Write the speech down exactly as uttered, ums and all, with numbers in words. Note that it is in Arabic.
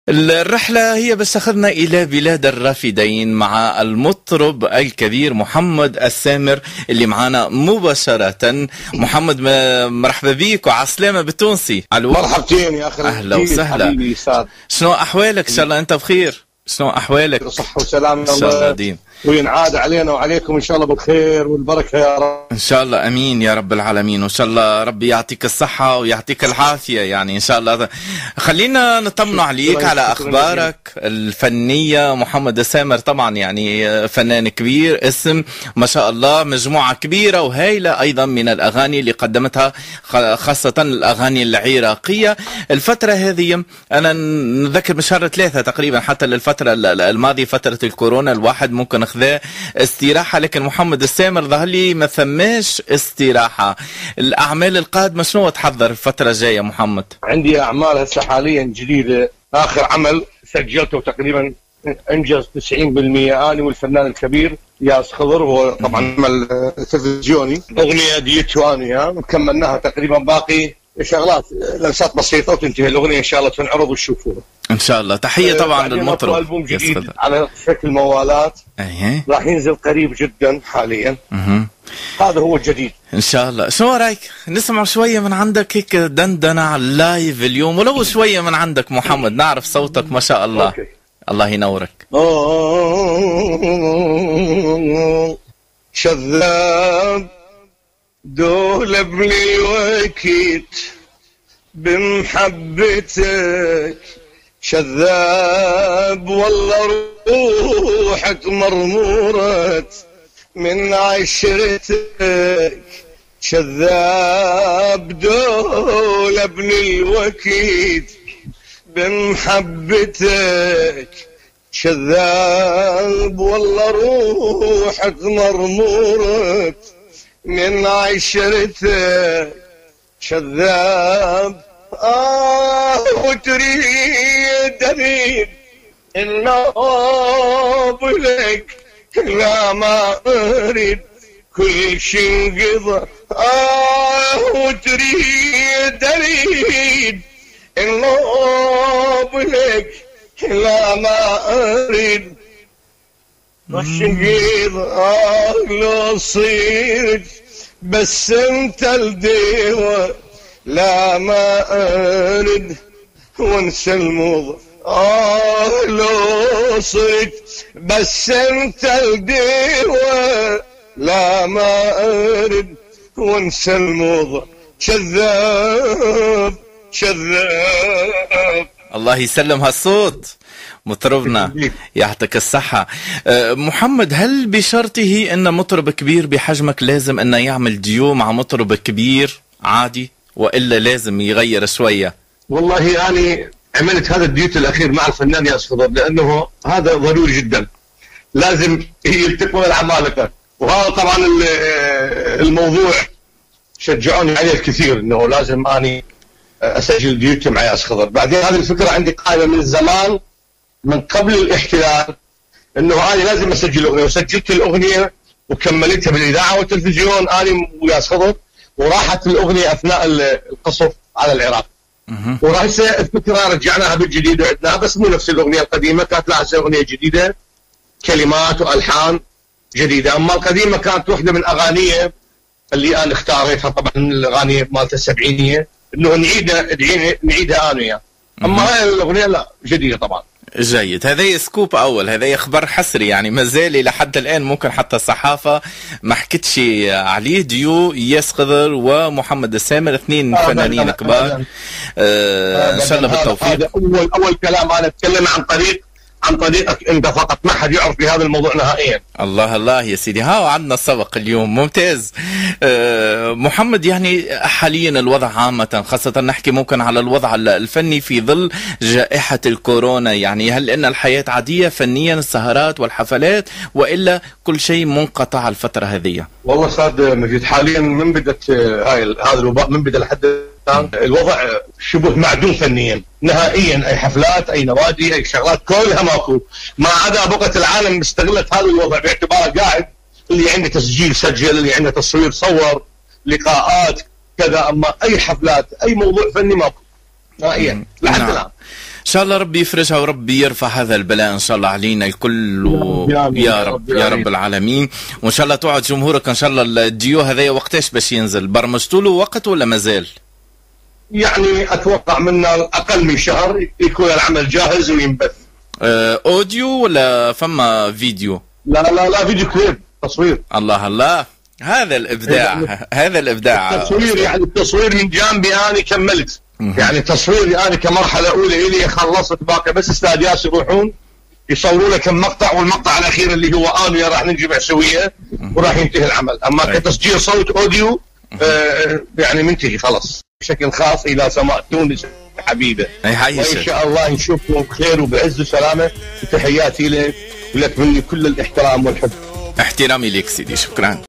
الرحلة هي بس أخذنا إلى بلاد الرافدين مع المطرب الكبير محمد السامر اللي معنا مباشرة. محمد مرحبا بيك وعسلامة بالتونسي. مرحبتين يا أخي. أهلا وسهلا. شنو أحوالك؟ إن شاء الله أنت بخير. شنو أحوالك؟ صحة وسلامة إن شاء الله ديم، وينعاد علينا وعليكم إن شاء الله بالخير والبركة يا رب. إن شاء الله أمين يا رب العالمين، وإن شاء الله ربي يعطيك الصحة ويعطيك العافية يعني إن شاء الله. خلينا نطمن عليك على أخبارك الفنية. محمد السامر طبعا يعني فنان كبير، اسم ما شاء الله، مجموعة كبيرة وهائلة أيضا من الأغاني اللي قدمتها، خاصة الأغاني العراقية. الفترة هذه أنا نذكر بشهر ثلاثة تقريبا حتى للفترة الماضية، فترة الكورونا، الواحد ممكن اخذ استراحة، لكن محمد السامر ظهر لي ما ثماش استراحة. الأعمال القادمة شنو تحضر الفترة الجاية محمد؟ عندي أعمال هسه حاليا جديدة. آخر عمل سجلته تقريبا انجز تسعين بالمئة أنا والفنان الكبير ياس خضر، هو طبعا عمل تلفزيوني، أغنية ديتو أنا كملناها تقريبا، باقي شغلات لمسات بسيطة وتنتهي الأغنية إن شاء الله تنعرض وتشوفوها إن شاء الله. تحية طبعا للمطرب. ألبوم جديد على شكل موالات أيه. راح ينزل قريب جدا حاليا. أه. هذا هو الجديد إن شاء الله. شو رأيك نسمع شوية من عندك هيك دندنة على اللايف اليوم، ولو شوية من عندك محمد، نعرف صوتك ما شاء الله. أوكي. الله ينورك. شذاب دولب لي وكيت بمحبتك، شذاب والله روحك مرمورة من عشرتك، شذاب دولب لي الوكيت بمحبتك، شذاب والله روحك مرمورة من عشرتك، شذاب آه وتريد أريد النوب لك، لا ما أريد كل شي انقضى، آه وتريد أريد النوب لك، لا ما أريد الشقيض، آه لو صير بس انت الديوة، لا ما أرد وانسى الموضة، آه لو صرت بس انت الديوة، لا ما أرد وانسى الموضة، شذاب شذاب. الله يسلم هالصوت مطربنا، يعطيك الصحة. محمد، هل بشرطه أن مطرب كبير بحجمك لازم أنه يعمل ديو مع مطرب كبير عادي، وإلا لازم يغير شوية؟ والله يعني عملت هذا الديوت الأخير مع الفنان ياس خضر لأنه هذا ضروري جدا، لازم يلتقوا العمالقة، وهذا طبعا الموضوع شجعوني عليه الكثير أنه لازم أني أسجل ديوت مع ياس خضر. بعدين هذه الفكرة عندي قائمة من زمان، من قبل الاحتلال، انه انا لازم اسجل اغنيه، وسجلت الاغنيه وكملتها بالاذاعه والتلفزيون انا وياس خضر، وراحت الاغنيه اثناء القصف على العراق. وهسه الفكره رجعناها بالجديد وعدناها، بس مو نفس الاغنيه القديمه، كانت لها اغنيه جديده كلمات والحان جديده، اما القديمه كانت واحده من اغانيه اللي انا اختاريتها طبعا من الاغاني مالت السبعينيه، انه نعيدها نعيدها انا وياه. اما هاي الاغنيه لا جديده طبعا. جيد، هذا سكوب اول، هذا خبر حصري يعني، ما زال لحد الان ممكن حتى الصحافه ما حكتش عليه. ديو ياس خضر ومحمد السامر، اثنين آه فنانين كبار. آه ان شاء الله بالتوفيق. هذا اول اول كلام انا اتكلم عن طريق عن طريقك انت فقط، ما حد يعرف بهذا الموضوع نهائيا. الله الله يا سيدي، ها عندنا السبق اليوم، ممتاز. أه محمد، يعني حاليا الوضع عامة، خاصة نحكي ممكن على الوضع الفني في ظل جائحة الكورونا، يعني هل ان الحياة عادية فنيا، السهرات والحفلات، والا كل شيء منقطع الفترة هذه؟ والله استاذ مجيد، حاليا من بدت هاي هذا الوباء، من بدا لحد الوضع شبه معدوم فنيا نهائيا، اي حفلات اي نوادي اي شغلات كلها ماكو، ما عدا بقيه العالم استغلت هذا الوضع باعتباره قاعد، اللي عنده تسجيل سجل، اللي عنده تصوير صور، لقاءات كذا، اما اي حفلات اي موضوع فني ماكو نهائيا لحد الان. شاء الله ربي يفرجها وربي يرفع هذا البلاء ان شاء الله علينا الكل و... يا رب يا رب العالمين. وان شاء الله توعد جمهورك ان شاء الله الديو هذايا وقتاش باش ينزل؟ برمجتوا له وقت ولا مازال؟ يعني اتوقع منا اقل من شهر يكون العمل جاهز وينبث. أه اوديو ولا فما فيديو؟ لا لا لا فيديو كليب تصوير. الله الله هذا الابداع هذا الابداع. التصوير يعني التصوير من جانبي انا كملت، يعني تصويري انا كمرحله اولى الي خلصت، باقي بس استاذ ياسر يروحون يصوروا لك كم مقطع، والمقطع الاخير اللي هو انا وياه راح ننجمع سويه وراح ينتهي العمل. اما كتسجيل صوت اوديو آه يعني منتهي خلص بشكل خاص الى سماء تونس حبيبه. وان شاء الله نشوفكم بخير وبعز وسلامه، وتحياتي لك ولك مني كل الاحترام والحب. احترامي لك سيدي، شكرا.